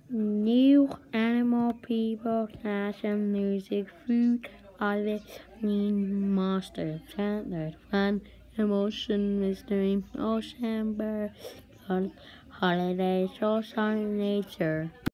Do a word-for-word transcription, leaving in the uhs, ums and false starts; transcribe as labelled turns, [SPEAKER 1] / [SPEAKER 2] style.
[SPEAKER 1] New animal, people, fashion, music, food, artists, mean monsters, there's fun, emotion, mystery, ocean, birds, holidays, all sign nature.